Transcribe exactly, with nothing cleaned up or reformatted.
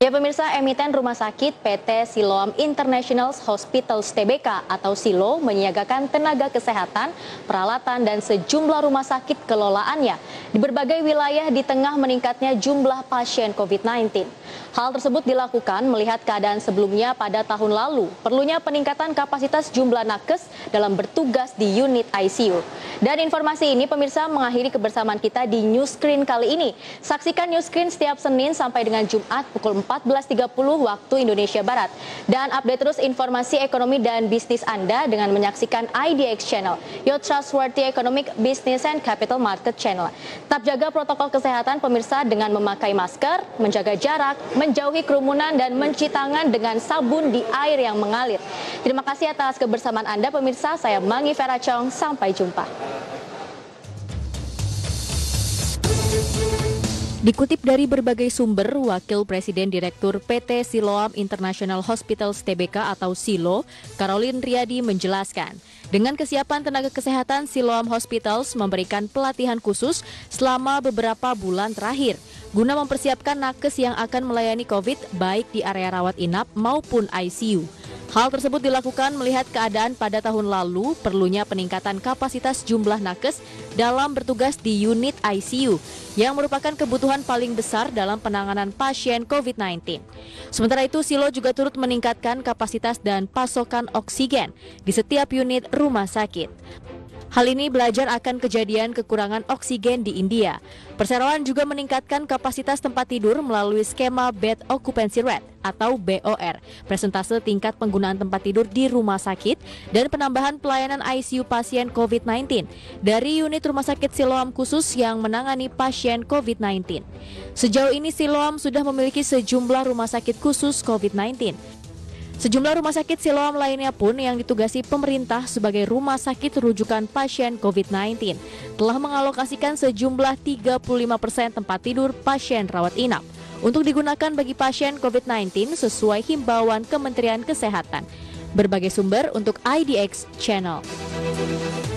Ya pemirsa, emiten rumah sakit P T Siloam International Hospitals T B K atau Silo menyiagakan tenaga kesehatan, peralatan, dan sejumlah rumah sakit kelolaannya di berbagai wilayah di tengah meningkatnya jumlah pasien COVID sembilan belas. Hal tersebut dilakukan melihat keadaan sebelumnya pada tahun lalu, perlunya peningkatan kapasitas jumlah nakes dalam bertugas di unit I C U. Dan informasi ini pemirsa mengakhiri kebersamaan kita di News Screen kali ini. Saksikan News Screen setiap Senin sampai dengan Jumat pukul empat belas tiga puluh waktu Indonesia Barat. Dan update terus informasi ekonomi dan bisnis Anda dengan menyaksikan I D X Channel, Your Trustworthy Economic Business and Capital Market Channel. Tetap jaga protokol kesehatan pemirsa dengan memakai masker, menjaga jarak, menjauhi kerumunan, dan mencuci tangan dengan sabun di air yang mengalir. Terima kasih atas kebersamaan Anda pemirsa. Saya Mangi Vera Chong, sampai jumpa. Dikutip dari berbagai sumber, Wakil Presiden Direktur P T Siloam International Hospitals T B K atau Silo, Caroline Riyadi menjelaskan, dengan kesiapan tenaga kesehatan, Siloam Hospitals memberikan pelatihan khusus selama beberapa bulan terakhir, guna mempersiapkan nakes yang akan melayani COVID baik di area rawat inap maupun I C U. Hal tersebut dilakukan melihat keadaan pada tahun lalu perlunya peningkatan kapasitas jumlah nakes dalam bertugas di unit I C U yang merupakan kebutuhan paling besar dalam penanganan pasien COVID sembilan belas. Sementara itu, Silo juga turut meningkatkan kapasitas dan pasokan oksigen di setiap unit rumah sakit. Hal ini belajar akan kejadian kekurangan oksigen di India. Perseroan juga meningkatkan kapasitas tempat tidur melalui skema Bed Occupancy Rate atau B O R, persentase tingkat penggunaan tempat tidur di rumah sakit, dan penambahan pelayanan I C U pasien COVID sembilan belas dari unit rumah sakit Siloam khusus yang menangani pasien COVID sembilan belas. Sejauh ini Siloam sudah memiliki sejumlah rumah sakit khusus COVID sembilan belas. Sejumlah rumah sakit Siloam lainnya pun yang ditugasi pemerintah sebagai rumah sakit rujukan pasien COVID sembilan belas telah mengalokasikan sejumlah tiga puluh lima persen tempat tidur pasien rawat inap untuk digunakan bagi pasien COVID sembilan belas sesuai himbauan Kementerian Kesehatan. Berbagai sumber untuk I D X Channel.